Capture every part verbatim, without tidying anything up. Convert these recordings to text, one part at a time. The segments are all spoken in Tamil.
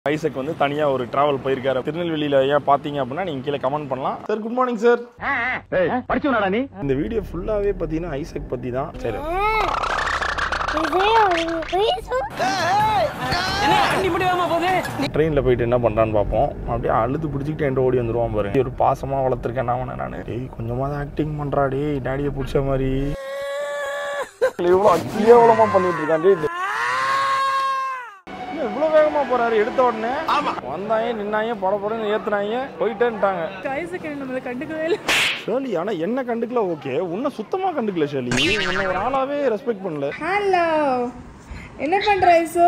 ஐசக் வந்து தனியா ஒரு டிராவல் போயிருக்காரு திருநெல்வேலியில. ஏன் பாத்தீங்க அப்படின்னா நீங்க கீழே கமெண்ட் பண்ணலாம். Sir good morning sir. படிச்சவனாடா நீ? இந்த வீடியோ ஃபுல்லாவே பாத்தீங்கன்னா ஐசக் பத்தி தான். சரி ட்ரெயின்ல போயிட்டு என்ன பண்றான்னு பார்ப்போம். அப்படியே அழுது பிடிச்சிக்கிட்டு என்கிட்ட ஓடி வந்துருவான் பாருங்க. ஒரு பாசமா வளர்த்துருக்கேன் நான் நானு. டேய் கொஞ்சமா தான் ஆக்டிங் பண்றா டேய், டாடியை பிடிச்ச மாதிரி இவ்வளோ கேவலமா பண்ணிட்டு இருக்கான். இவ்வளவு வேகமா போறாரு. எடுத்த உடனே வந்தாங்க நின்னாங்க பட படன்னு ஏத்துனாங்க போயிட்டேன்ட்டாங்க. ஷேர்லி ஆனா என்ன கண்டுக்கல ஓகே, உன்னை சுத்தமா கண்டுக்கல ஷேர்லி. உன்னை ஒரு ஆளாவே ரெஸ்பெக்ட் பண்ணல. ஹலோ என்ன பண்ற ஐசோ?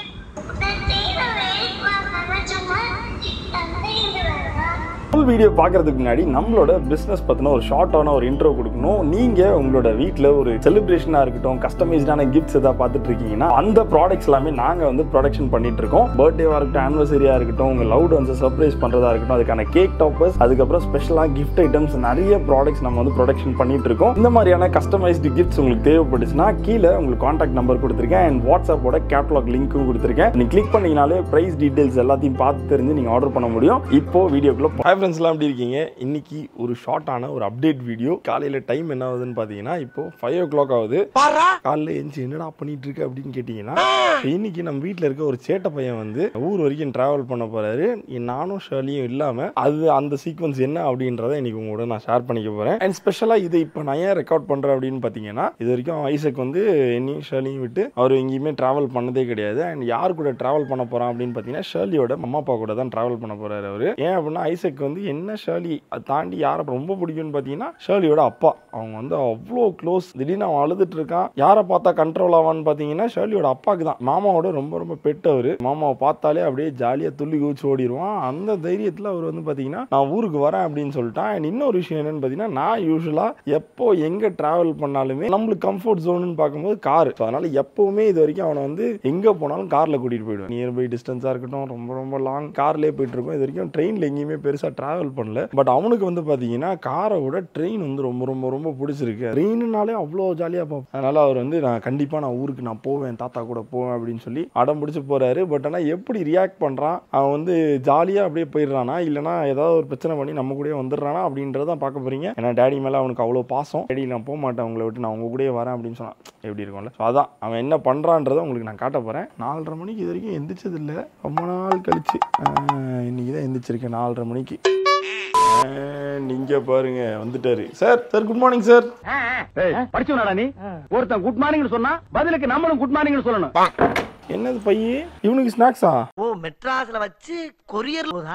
ஃபுல் வீடியோ பார்க்கறதுக்கு முன்னாடி நம்மளோட பிஸ்னஸ் பற்றின ஒரு ஷார்ட்டான ஒரு இன்ட்ரோ கொடுக்கணும். நீங்கள் உங்களோட வீட்டில் ஒரு செலிப்ரேஷனாக இருக்கட்டும், கஸ்டமைஸ்டான கிஃப்ட்ஸ் எதாவது பார்த்துட்டு இருக்கீங்கன்னா அந்த ப்ராடக்ட்ஸ் எல்லாமே நாங்கள் வந்து ப்ரொடக்ஷன் பண்ணிட்டு இருக்கோம். பர்த்டேவாக இருக்கட்டும், ஆனிவர்சரியாக இருக்கட்டும், உங்கள் லவ்டு வந்து சர்ப்ரைஸ் பண்ணுறதா இருக்கட்டும், அதுக்கான கேக் டாப்பர்ஸ், அதுக்கப்புறம் ஸ்பெஷலாக கிஃப்ட் ஐட்டம்ஸ், நிறைய ப்ராடக்ட்ஸ் நம்ம வந்து ப்ரொடக்ஷன் பண்ணிட்டு இருக்கோம். இந்த மாதிரியான கஸ்டமைஸ்டு கிஃப்ட்ஸ் உங்களுக்கு தேவைப்பட்டுச்சுன்னா கீழே உங்களுக்கு கான்டாக்ட் நம்பர் கொடுத்துருக்கேன் அண்ட் வாட்ஸ்அப்போட கேட்லாக் லிங்க்கும் கொடுத்துருக்கேன். நீங்கள் கிளிக் பண்ணீங்கனாலே ப்ரைஸ் டீடைல்ஸ் எல்லாத்தையும் பார்த்து தெரிஞ்சு நீங்கள் ஆர்டர் பண்ண முடியும். இப்போ வீடியோக்குள்ள ஃப்ரெண்ட்ஸ்லாம் எப்படி இருக்கீங்க? இன்னைக்கு ஒரு ஷார்ட்டான ஒரு அப்டேட் வீடியோ. காலையில டைம் என்ன ஆகுதுன்னு பாத்தீங்கன்னா இப்போ ஃபைவ் ஓ கிளாக் ஆகுது. காலையில எஞ்சி என்னடா பண்ணிட்டு இருக்கு அப்படின்னு கேட்டீங்கன்னா, இன்னைக்கு நம்ம வீட்டுல இருக்க ஒரு சேட்டை பையன் வந்து ஊர் வரைக்கும் டிராவல் பண்ண போறாரு. நானும் ஷேர்லியும் இல்லாம அது அந்த சீக்வன்ஸ் என்ன அப்படின்றத இன்னைக்கு உங்களோட நான் ஷேர் பண்ணிக்க போறேன். அண்ட் ஸ்பெஷலா இதை இப்போ நான் ஏன் ரெக்கார்ட் பண்றேன் அப்படின்னு பாத்தீங்கன்னா, இது வரைக்கும் ஐசக் வந்து என்னையும் ஷேர்லியும் விட்டு அவர் எங்கேயுமே டிராவல் பண்ணதே கிடையாது. அண்ட் யார் கூட டிராவல் பண்ண போறான் அப்படின்னு பாத்தீங்கன்னா ஷேர்லியோட அம்மா அப்பா கூட தான் டிராவல் பண்ண போறாரு அவரு. ஏன் அப்படின்னா ஐசக் வந்து என்ன ஷேர்லி அதை தாண்டி யாரை ரொம்ப பிடிக்கும்னு பார்த்தீங்கன்னா ஷேர்லியோட அப்பா. அவங்க வந்து அவ்வளோ க்ளோஸ். திடீர்னு அவன் அழுதுட்டு இருக்கான். யாரை பார்த்தா கண்ட்ரோல் ஆவான்னு பார்த்தீங்கன்னா ஷேர்லியோட அப்பாவுக்கு தான். மாமாவோட ரொம்ப ரொம்ப பெட் அவரு. மாமாவை பார்த்தாலே அப்படியே ஜாலியாக துள்ளி குதிச்சு ஓடிடுவான். அந்த தைரியத்தில் அவர் வந்து பார்த்தீங்கன்னா நான் ஊருக்கு வரேன் அப்படின்னு சொல்லிட்டான். அண்ட் இன்னொரு விஷயம் என்னன்னு பார்த்தீங்கன்னா, நான் யூஸ்வலாக எப்போ எங்கே டிராவல் பண்ணாலுமே நம்மளுக்கு கம்ஃபர்ட் ஜோன்னு பார்க்கும்போது கார். அதனால எப்பவுமே இது வரைக்கும் அவனை வந்து எங்கே போனாலும் காரில் கூட்டிகிட்டு போயிடுவேன். நியர்பை டிஸ்டன்ஸாக இருக்கட்டும், ரொம்ப ரொம்ப லாங் கார்லேயே போயிட்டு இருக்கோம். இது வரைக்கும் ட்ரெயினில் எங்கேயுமே பெருசாக டிராவல் பண்ணல. பட் அவனுக்கு வந்து பாத்தீங்கன்னா காரை விட ட்ரெயின் வந்து ரொம்ப ரொம்ப ரொம்ப பிடிச்சிருக்கு. ட்ரெயின்னாலே அவ்வளோ ஜாலியா பார்ப்போம். அதனால அவர் வந்து நான் கண்டிப்பா நான் ஊருக்கு நான் போவேன், தாத்தா கூட போவேன் அப்படின்னு சொல்லி அடம் பிடிச்சு போறாரு. பட் ஆனால் எப்படி ரியாக்ட் பண்றான், அவன் வந்து ஜாலியா அப்படியே போயிடுறானா இல்லைனா ஏதாவது ஒரு பிரச்சனை பண்ணி நம்ம கூட வந்துடுறானா அப்படின்றதான் பார்க்க போறீங்க. ஏன்னா டேடி மேல அவனுக்கு அவ்வளோ பாசம். டேடி நான் போக மாட்டேன் உங்களை விட்டு, நான் உங்க கூட வரேன் அப்படின்னு சொன்னான். எப்படி இருக்கும்ல. ஸோ அதான் அவன் என்ன பண்றான்றதை உங்களுக்கு நான் காட்ட போறேன். நாலரை மணிக்கு இது வரைக்கும் எந்திரிச்சது இல்லை, ரொம்ப நாள் கழிச்சு இன்னைக்கு தான் எந்திரிச்சிருக்கேன் நாலரை மணிக்கு. நீங்க பாருங்க வந்துட்டாரு. Sir sir good morning sir. படிச்சவனாடா நீ? ஒருத்தன் குட் மார்னிங் சொன்னா பதிலுக்கு நம்மளும் குட் மார்னிங் சொல்லணும். என்னது பையே இவனுக்கு ஸ்நாக்ஸா? ஓ மெட்ராஸ்ல வச்சு கொரியர் போதா?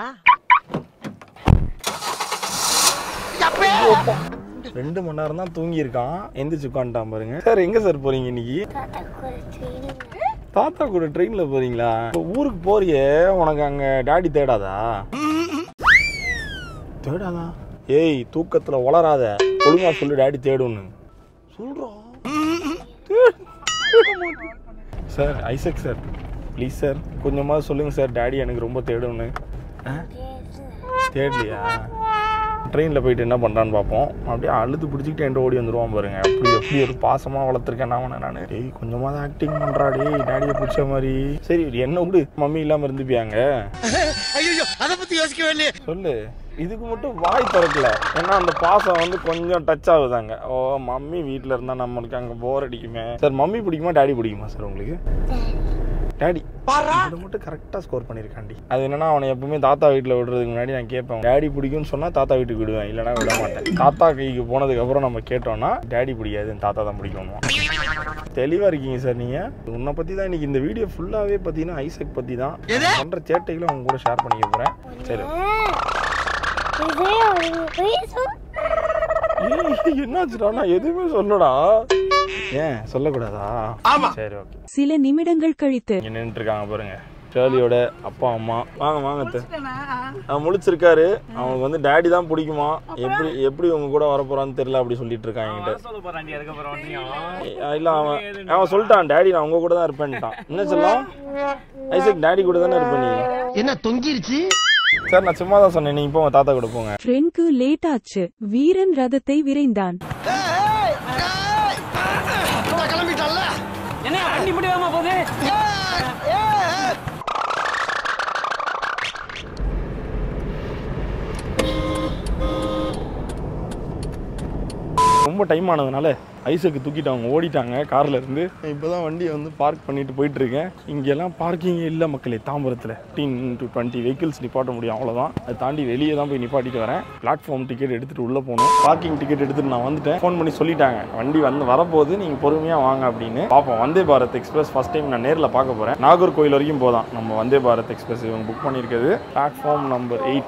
ரெண்டு மணி நேரம் தான் தூங்கி இருக்கான், எந்திரிச்சு உட்காந்துட்டான் பாருங்க. சார் எங்க சார் போறீங்க இன்னைக்கு? தாத்தா கூட ட்ரெயின்ல போறீங்களா? ஊருக்கு போறியே, உனக்கு அங்க டாடி தேடாதா? தேடாதா? ஏய் தூக்கத்துல வளராத, ஒழுங்கா சொல்லு டாடி தேடுன்னு சொல்றோம். Sir Isaac sir please sir கொஞ்சமா சொல்லுங்க சார், டாடி எனக்கு ரொம்ப தேடுன்னு. தேடலையா? ட்ரெயினில் போயிட்டு என்ன பண்ணுறான்னு பார்ப்போம். அப்படியே அழுது பிடிச்சிக்கிட்டு என்கிட்ட ஓடி வந்துடுவான் பாருங்க. அப்படி எப்படி ஒரு பாசமாக வளர்த்துருக்கேன் நான் நான் டேய் கொஞ்சமாக தான் ஆக்டிங் பண்ணுறா டே, டாடியை பிடிச்ச மாதிரி. சரி என்ன விடு, மம்மி இல்லாமல் இருந்துப்பியாங்க. அதை பற்றி யோசிக்கவே இல்லையே. சொல்லு. இதுக்கு மட்டும் வாய் திறக்கல, ஏன்னா அந்த பாசம் வந்து கொஞ்சம் டச் ஆகுதாங்க. ஓ மம்மி வீட்டில் இருந்தால் நம்மளுக்கு அங்கே போர் அடிக்குமே. சார் மம்மி பிடிக்குமா டாடி பிடிக்குமா சார் உங்களுக்கு? டாடி அதை மட்டும் கரெக்டாக ஸ்கோர் பண்ணியிருக்காண்டி. அது என்னன்னா அவனை எப்பவுமே தாத்தா வீட்டில் விடுறதுக்கு முன்னாடி நான் கேட்பேன், டாடி பிடிக்கும்னு சொன்னால் தாத்தா வீட்டுக்கு விடுவேன், இல்லைனா விட மாட்டேன். தாத்தா கைக்கு போனதுக்கப்புறம் நம்ம கேட்டோம்னா டாடி பிடிக்காது தாத்தா தான் பிடிக்கணும். தெளிவாக இருக்கீங்க சார் நீங்கள். உன்னை பற்றி தான் இன்னைக்கு இந்த வீடியோ ஃபுல்லாகவே பார்த்தீங்கன்னா ஐசக் பற்றி தான் பண்ணுற சேட்டைகளும் அவங்க கூட ஷேர் பண்ணிக்க போகிறேன். சரி என்னாச்சுடா? நான் எதுவுமே சொல்லடா. ஏன் சொல்லக்கூடாதா? சரி ஓகே. சில நிமிடங்கள் கழித்து நின்றுட்டு இருக்காங்க பாருங்க ஷேர்லியோட அப்பா அம்மா. வாங்க வாங்க. அவன் முழிச்சிருக்காரு. அவனுக்கு வந்து டாடி தான் பிடிக்குமா, எப்படி எப்படி உங்க கூட வரப்போறான்னு தெரியல அப்படி சொல்லிட்டு இருக்கான் என்கிட்ட. இல்ல அவன் அவன் சொல்லிட்டான் டாடி நான் உங்க கூட தான் இருப்பேன்ட்டான். என்ன சொல்லலாம் ஐசக், டாடி கூட தானே இருப்ப நீ. என்ன தொங்கிருச்சு? சார் நான் சும்மா தான் சொன்னேன், நீங்க போங்க தாத்தா கூட போங்க. ஃப்ரெண்ட்க்கு லேட் ஆச்சு. வீரன் ரதத்தை விரைந்தான். என்ன வண்டி முடியாம போகுது? ரொம்ப டைம் ஆனதுனால ஐசக்கு தூக்கிட்டு அவங்க ஓடிட்டாங்க கார்ல இருந்து. இப்போதான் வண்டியை வந்து பார்க் பண்ணிட்டு போயிட்டு இருக்கேன். இங்கெல்லாம் பார்க்கிங் இல்லை மக்களே. தாம்பரத்தில் ஃபிஃப்டீன் டு டுவெண்ட்டி வெஹிக்கிள்ஸ் நிப்பாட்ட முடியும், அவ்வளோதான். அதை தாண்டி வெளியே தான் போய் நிப்பாட்டிட்டு வரேன். பிளாட்ஃபார்ம் டிக்கெட் எடுத்துட்டு உள்ள போகணும். பார்க்கிங் டிக்கெட் எடுத்துட்டு நான் வந்துட்டேன். ஃபோன் பண்ணி சொல்லிட்டாங்க வண்டி வந்து வரப்போகுது, நீங்கள் பொறுமையாக வாங்க அப்படின்னு. பார்ப்போம். Vande Bharat express first time நான் நேரில் பார்க்க போகிறேன். நாகர்கோவில் வரைக்கும் போதான் நம்ம வந்தே பாரத் எக்ஸ்பிரஸ் இவங்க புக் பண்ணியிருக்கிறது. Platform number eight.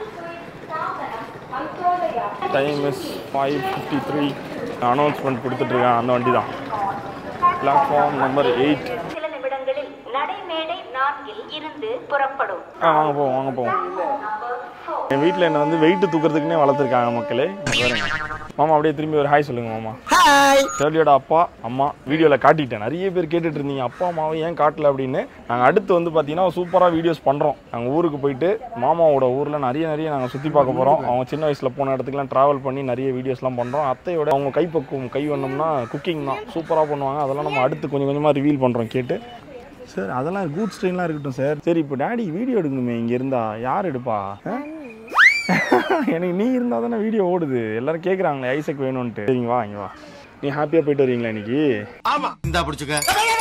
Time is five fifty three. Announcement கொடுத்துட்ருக்கேன், அந்த வண்டி தான். Platform number eight. சில நிமிடங்களில் நடைமேடை நான்கில் இருந்து புறப்படும். ஆ வாங்க போவோம் வாங்க போவோம். என் வீட்டில் என்ன வந்து வெயிட்டு தூக்கிறதுக்குன்னே வளர்த்துருக்காங்க மக்களே. மாமா அப்படியே திரும்பி ஒரு ஹாய் சொல்லுங்க மாமா. ஷர்லியோட அப்பா அம்மா வீடியோவில் காட்டிட்டேன். நிறைய பேர் கேட்டுட்டு இருந்தீங்க அப்பா அம்மாவை ஏன் காட்டல அப்படின்னு. நாங்கள் அடுத்து வந்து பார்த்தீங்கன்னா சூப்பராக வீடியோஸ் பண்ணுறோம். நாங்கள் ஊருக்கு போயிட்டு மாமாவோட ஊரில் நிறைய நிறைய நாங்கள் சுற்றி பார்க்க போகிறோம். அவங்க சின்ன வயசில் போன இடத்துக்குலாம் ட்ராவல் பண்ணி நிறைய வீடியோஸ்லாம் பண்ணுறோம். அத்தையோட அவங்க கைப்பக்குவம் கை வண்ணம்னா குக்கிங் தான் சூப்பராக பண்ணுவாங்க. அதெல்லாம் நம்ம அடுத்து கொஞ்சம் கொஞ்சமாக ரிவீல் பண்ணுறோம் கேட்டு. சார் அதெல்லாம் குட் ஸ்ட்ரெயின்லாம் இருக்கட்டும் சார். சரி இப்போ டேடி வீடியோ எடுக்கணுமே, இங்கே இருந்தா யார் எடுப்பா? எனக்கு நீ இருந்தால் தானே வீடியோ ஓடுது. எல்லாரும் கேட்குறாங்களே ஐசக் வேணும்ன்ட்டு. சரிங்க வா இங்கே வா. நீ ஹாப்பியாக போயிட்டு வரீங்களா இன்னைக்கு? ஆமா இந்தா பிடிச்சுக்க.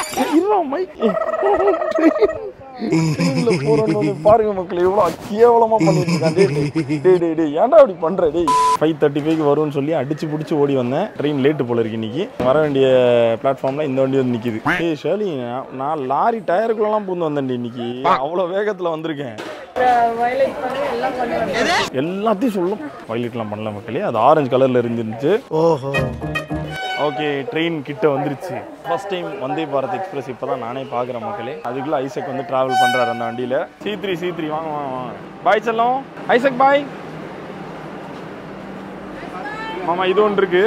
பாருங்க மக்கள் எவ்வளோ கேவலமா பண்ணிட்டு இருக்கான். ஏன்டா அப்படி பண்ற? டேய் ஃபைவ் தேர்ட்டி ஃபைவ் வரும்னு சொல்லி அடிச்சு பிடிச்சி ஓடி வந்தேன். ட்ரெயின் லேட்டு போல இருக்கு இன்னைக்கு. வர வேண்டிய பிளாட்ஃபார்ம்ல இந்த வண்டி வந்து நிக்குது. ஏய் ஷர்லி, நான் லாரி டயருக்குள்ளலாம் பூந்து வந்தேன் இன்னைக்கு. அவ்வளோ வேகத்துல வந்திருக்கேன். எல்லாத்தையும் சொல்லும். வயலட்லாம் பண்ணல மக்களே. அது ஆரஞ்சு கலர்ல இருந்துச்சு. ஓஹோ ஓகே. ட்ரெயின் கிட்ட வந்துருச்சு. First time Vande Bharat express இப்போ தான் நானே பார்க்குறேன் மக்களே. அதுக்குள்ளே ஐசக் வந்து ட்ராவல் பண்ணுறாரு அந்த வண்டியில். சி த்ரீ சி த்ரீ வாங்க வாங்க வாங்க. பாய் செல்லம். Isaac bye. மாமா இது ஒன்று இருக்கு.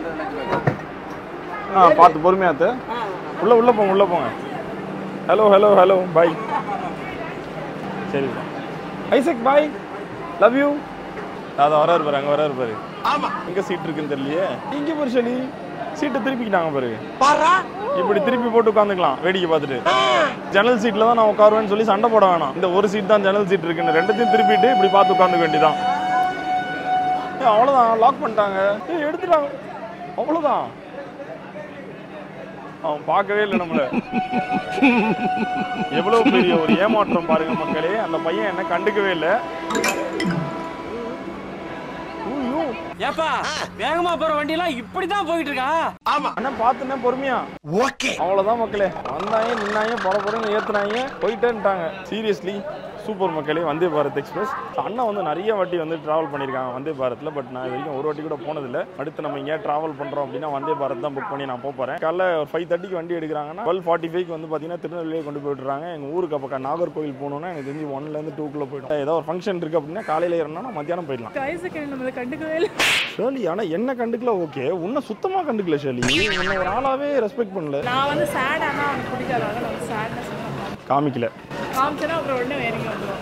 ஆ பார்த்து பொறுமையாத்து. உள்ளே உள்ளே போங்க உள்ளே போங்க. Hello hello hello bye. சரி ஐசக் பாய், லவ் யூ. அதான் வர இருப்பாரு, அங்கே வர இருப்பாரு. ஆமா எங்கே சீட் இருக்குன்னு தெரியலையே. இங்கே போய் சொல்லி சீட்டை திருப்பிக்கிட்டாங்க பாருங்க. இப்படி திருப்பி போட்டு உட்காந்துக்கலாம் வேடிக்கை பார்த்துட்டு. ஜன்னல் சீட்ல தான் நான் உட்காருவேன்னு சொல்லி சண்டை போட வேணாம். இந்த ஒரு சீட் தான் ஜன்னல் சீட் இருக்குன்னு ரெண்டுத்தையும் திருப்பிட்டு இப்படி பார்த்து உட்காந்துக்க வேண்டியதான். அவ்வளோதான், லாக் பண்ணிட்டாங்க, எடுத்துட்டாங்க, அவ்வளோதான். அவன் பார்க்கவே இல்லை நம்மள. எவ்வளவு பெரிய ஒரு ஏமாற்றம் பாருங்க மக்களே. அந்த பையன் என்ன கண்டுக்கவே இல்லை. ஏப்பா வேகமா போற வண்டி எல்லாம் இப்படிதான் போயிட்டு இருக்கா? ஆமா அண்ணா பாத்துனே பொறுமையா. ஓகே அவ்வளவுதான் மக்களே. வந்தாங்க நின்னாங்க பட போறேன்னு ஏத்துனாங்க போயிட்டேன்ட்டாங்க. சீரியஸ்லி சூப்பர் மக்களே. வந்தே பாரத் எக்ஸ்பிரஸ் அண்ணா வந்து நிறைய வாட்டி வந்து டிராவல் பண்ணியிருக்காங்க வந்தே பாரத்தில். பட் நான் இது வரைக்கும் ஒரு வாட்டி கூட போனதில்லை. அடுத்து நம்ம இங்கே டிராவல் பண்ணுறோம் அப்படின்னா வந்தே பாரத் தான் புக் பண்ணி நான் போகிறேன். காலைல ஒரு ஃபைவ் தேர்ட்டிக்கு வண்டி எடுக்கிறாங்கன்னா டுவெல் ஃபார்ட்டி ஃபைவ்க்கு வந்து பார்த்தீங்கன்னா திருநெல்வேலியே கொண்டு போயிட்டுறாங்க. எங்கள் ஊருக்கு அப்போ நாகர்கோவில் போகணுன்னா எனக்கு தெரிஞ்சு ஒன்லேருந்து டூக்குள்ளே போய்டும். ஏதோ ஒரு ஃபங்க்ஷன் இருக்குது அப்படின்னா காலையில் ஏறணும்னா மத்தியானம் போயிடலாம். ஷேர்லி ஆனால் என்ன கண்டுக்கல ஓகே, உன்னை சுத்தமாக கண்டுக்கல ஷேர்லி. உன்னை ஒரு ஆளாவே ரெஸ்பெக்ட் பண்ணல. நான் வந்து சேட் ஆனா அவனுக்கு பிடிக்காது. நான் சேட்னஸ் காமிக்கல. காமிச்சனா அப்புறம் உடனே வேறங்க வந்துரும்.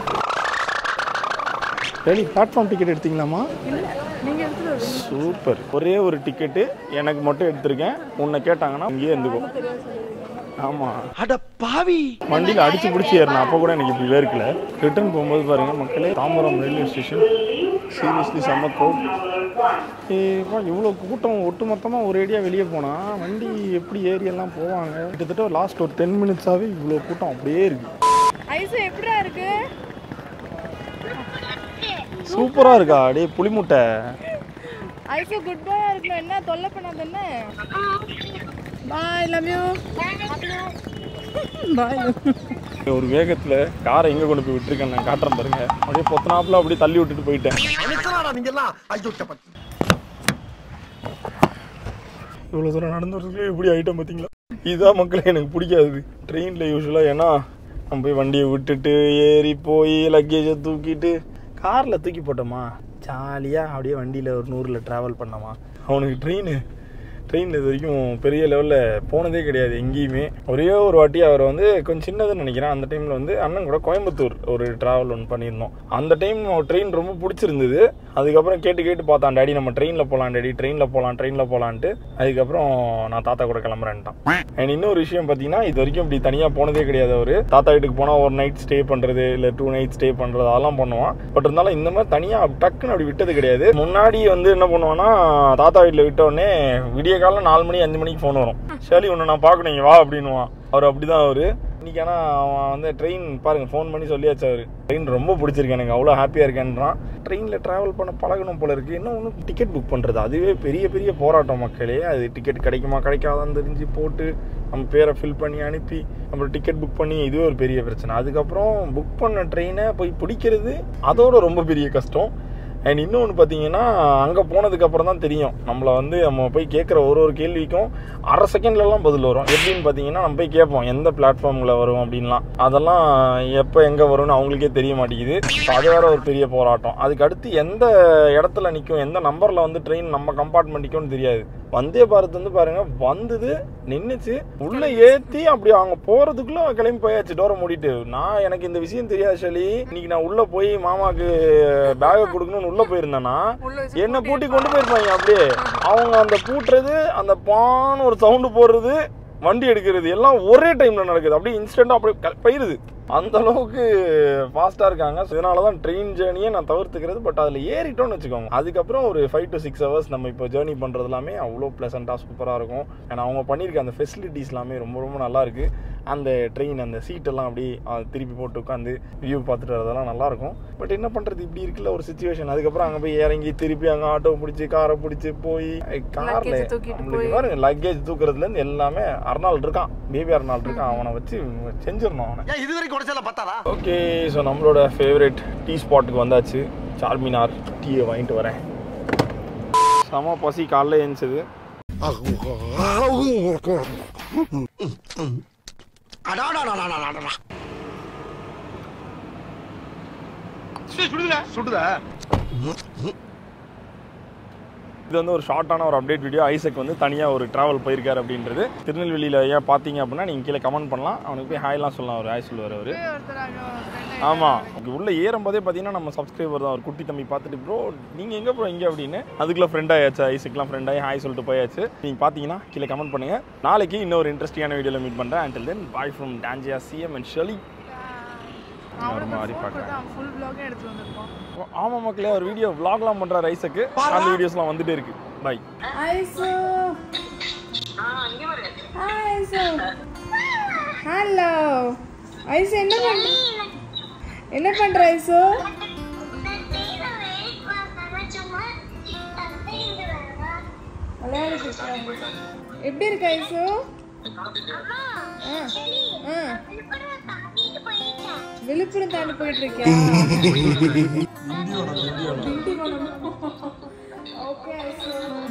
ஷேர்லி பிளாட்ஃபார்ம் டிக்கெட் எடுத்தீங்களாமா? இல்ல நீங்க எடுத்துட்டு சூப்பர். ஒரே ஒரு டிக்கெட்டு எனக்கு மட்டும் எடுத்திருக்கேன். உன்னை கேட்டாங்கன்னா இங்கேயே இருந்துக்கோ. ஆமா அட பாவி. வண்டியில் அடிச்சு பிடிச்சி ஏறினா அப்போ கூட எனக்கு இப்படி வேர்க்கல. ரிட்டர்ன் போகும்போது பாருங்க மக்களே, தாம்பரம் ரயில்வே ஸ்டேஷன் சீரியஸ்லி செம்ம க்ரௌட். ஏப்பா இவ்வளோ கூட்டம் ஒட்டு மொத்தமாக ஒரு ஏரியா வெளியே போனால் வண்டி எப்படி ஏரியெல்லாம் போவாங்க. கிட்டத்தட்ட லாஸ்ட் ஒரு டென் மினிட்ஸாகவே இவ்வளோ கூட்டம் அப்படியே இருக்கு. ஐஸ் எப்படிடா இருக்கு? சூப்பராக இருக்கா அப்படியே புளிமுட்டை. ஐஸ் குட் பாயா இருக்கு. என்ன தொல்லை பண்ணாத என்ன? Bye love you. பாய். ஒரு வேகத்தில் காரை எங்கே கொண்டு போய் விட்டுருக்கேன் நான் காட்டுறேன் பாருங்க. அப்படியே பொத்தனாப்புல அப்படியே தள்ளி விட்டுட்டு போயிட்டேன். இவ்வளோ தூரம் நடந்து வரதுக்கு எப்படி ஐட்டம் பார்த்தீங்களா? இதுதான் மக்களே எனக்கு பிடிக்காது ட்ரெயினில் யூஸ்வலாக. ஏன்னா நம்ம போய் வண்டியை விட்டுட்டு ஏறி போய் லக்கேஜை தூக்கிட்டு காரில் தூக்கி போட்டோமா ஜாலியாக அப்படியே வண்டியில் ஒரு நூறில் ட்ராவல் பண்ணோமா. அவனுக்கு ட்ரெயின் ட்ரெயினில் இது வரைக்கும் பெரிய லெவலில் போனதே கிடையாது எங்கேயுமே. ஒரே ஒரு வாட்டி அவர் வந்து கொஞ்சம் சின்னதுன்னு நினைக்கிறேன். அந்த டைமில் வந்து அண்ணன் கூட கோயம்புத்தூர் ஒரு ட்ராவல் ஒன்று பண்ணியிருந்தோம். அந்த டைம் ட்ரெயின் ரொம்ப பிடிச்சிருந்தது. அதுக்கப்புறம் கேட்டு கேட்டு பார்த்தான், டேடி நம்ம ட்ரெயினில் போகலாம் டேடி, ட்ரெயினில் போகலாம் ட்ரெயினில் போகலான்ட்டு. அதுக்கப்புறம் நான் தாத்தா கூட கிளம்புறேன்ட்டான். அண்ட் இன்னொரு விஷயம் பார்த்தீங்கன்னா, இது வரைக்கும் இப்படி தனியாக போனதே கிடையாது. அவர் தாத்தா வீட்டுக்கு போனால் ஒரு நைட் ஸ்டே பண்ணுறது இல்லை டூ நைட் ஸ்டே பண்ணுறது அதெல்லாம் பண்ணுவான். பட் இருந்தாலும் இந்த மாதிரி தனியாக டக்குன்னு அப்படி விட்டது கிடையாது. முன்னாடி வந்து என்ன பண்ணுவான்னா, தாத்தா வீட்டில் விட்டோடனே விடிய காலம் நாலு மணி அஞ்சு மணிக்கு ஃபோன் வரும். சரி ஒன்று நான் பார்க்கணும் வா அப்படின்னுவான். அவர் அப்படி தான் அவர். இன்னைக்கு ஆனால் அவன் வந்து ட்ரெயின் பாருங்கள் ஃபோன் பண்ணி சொல்லியாச்சு. அவர் ட்ரெயின் ரொம்ப பிடிச்சிருக்கு எனக்கு, அவ்வளோ ஹாப்பியாக இருக்கேன்றான். ட்ரெயினில் ட்ராவல் பண்ண பழகணும் போல இருக்குது. இன்னும் ஒன்று டிக்கெட் புக் பண்ணுறது அதுவே பெரிய பெரிய போராட்டம் மக்களே. அது டிக்கெட் கிடைக்குமா கிடைக்காதான்னு தெரிஞ்சு போட்டு நம்ம பேரை ஃபில் பண்ணி அனுப்பி அப்புறம் டிக்கெட் புக் பண்ணி இதுவே ஒரு பெரிய பிரச்சனை. அதுக்கப்புறம் புக் பண்ண ட்ரெயினை போய் பிடிக்கிறது அதோட ரொம்ப பெரிய கஷ்டம். அண்ட் இன்னொன்று பார்த்தீங்கன்னா, அங்கே போனதுக்கப்புறம் தான் தெரியும் நம்மளை வந்து நம்ம போய் கேட்குற ஒரு ஒரு கேள்விக்கும் அரை செகண்ட்லலாம் பதில் வரும். எப்படின்னு பார்த்தீங்கன்னா, நம்ம போய் கேட்போம் எந்த பிளாட்ஃபார்மில் வரும் அப்படின்லாம். அதெல்லாம் எப்போ எங்கே வரும்னு அவங்களுக்கே தெரிய மாட்டேங்குது. ஸோ அது வேற ஒரு பெரிய போராட்டம். அதுக்கு அடுத்து எந்த இடத்துல நிற்கும், எந்த நம்பரில் வந்து ட்ரெயின் நம்ம கம்பார்ட்மெண்ட் நிற்கும்னு தெரியாது. வந்தே பாரத் வந்து பாருங்கள் வந்தது நின்றுச்சு, உள்ளே ஏற்றி அப்படி அவங்க போகிறதுக்குள்ளே கிளம்பி போயாச்சு டோரை மூடிட்டு. நான் எனக்கு இந்த விஷயம் தெரியாது சொல்லி இன்னைக்கு நான் உள்ளே போய் மாமாவுக்கு பேகை கொடுக்கணும்னு உள்ள போயிருந்தேன்னா என்ன பூட்டி கொண்டு போயிருப்பாங்க. அப்படியே அவங்க அந்த பூட்டுறது, அந்த பான்னு ஒரு சவுண்டு போடுறது, வண்டி எடுக்கிறது எல்லாம் ஒரே டைம்ல நடக்குது. அப்படியே இன்ஸ்டன்டா அப்படியே போயிருது. அந்த அளவுக்கு ஃபாஸ்ட்டாக இருக்காங்க. ஸோ இதனால தான் ட்ரெயின் ஜேர்னியை நான் தவிர்த்துக்கிறது. பட் அதில் ஏறிட்டோன்னு வச்சுக்கோங்க, அதுக்கப்புறம் ஒரு ஃபைவ் டு சிக்ஸ் ஹவர்ஸ் நம்ம இப்போ ஜேர்னி பண்ணுறது எல்லாமே அவ்வளோ ப்ளசண்ட்டாக சூப்பராக இருக்கும். ஏன்னா அவங்க பண்ணியிருக்க அந்த ஃபெசிலிட்டிஸ் எல்லாமே ரொம்ப ரொம்ப நல்லா இருக்குது. அந்த ட்ரெயின் அந்த சீட்டெல்லாம் அப்படி திருப்பி போட்டு உட்காந்து வியூ பார்த்துட்டு வரதெல்லாம் நல்லாயிருக்கும். பட் என்ன பண்ணுறது, இப்படி இருக்குல்ல ஒரு சுச்சுவேஷன். அதுக்கப்புறம் அங்கே போய் இறங்கி திருப்பி அங்கே ஆட்டோ பிடிச்சி காரை பிடிச்சி போய் காரில் நம்மளுக்கு பாருங்க லக்கேஜ் தூக்குறதுலேருந்து எல்லாமே அர்னால் இருக்கான், பேபி அர்னால் இருக்கான். அவனை வச்சு செஞ்சிடணும் அவனை. இதுவரைக்கும் ஓகே, ஸோ நம்மளோட ஃபேவரட் டீ ஸ்பாட்டுக்கு வந்தாச்சு. சார்மினார் டீயை வாங்கிட்டு வரேன். செம பசி காலைல எழுந்தது. சுடுதா இது வந்து ஒரு ஷார்ட்டான ஒரு அப்டேட் வீடியோ. ஐசக் வந்து தனியாக ஒரு ட்ராவல் போயிருக்காரு அப்படின்றது. திருநெல்வேலியில் ஏன் பார்த்தீங்க அப்படின்னா நீங்கள் கீழே கமெண்ட் பண்ணலாம். அவனுக்கு போய் ஹாய்லாம் சொல்லலாம். அவர் ஹாய் சொல்லுவார் அவர். ஆமாம், உள்ளே ஏறும்போதே பார்த்தீங்கன்னா நம்ம சப்ஸ்கிரைபர் தான் ஒரு குட்டி தம்பி பார்த்துட்டு ப்ரோ நீங்கள் எங்கே ப்ரோ இங்கே அப்படின்னு அதுக்குள்ளே ஃப்ரெண்ட் ஆயாச்சு. ஐசக்லாம் ஃப்ரெண்ட் ஆகி ஹாய் சொல்லிட்டு போயாச்சு. நீங்கள் பார்த்தீங்கன்னா கீழே கமெண்ட் பண்ணுங்கள். நாளைக்கு இன்னொரு இன்ட்ரெஸ்டிங்கான வீடியோவில் மீட் பண்ணுறேன். அண்டில் தென் பாய் ஃப்ரம் டான்ஜியா சிஎம் அண்ட் ஷெலி. ஆமா மக்களே, ஒரு வீடியோ vlogலாம் பண்றாரு ஐசக்கு. அந்த வீடியோஸ்லாம் வந்துட்டே இருக்கு. பை ஐசு. ஐசு. ஹலோ ஐசு, என்ன பண்ற என்ன பண்ற ஐசு? எப்படி இருக்க ஐசு? விழுப்புரம் தாண்டி போயிட்டு இருக்கேன். Okay ice.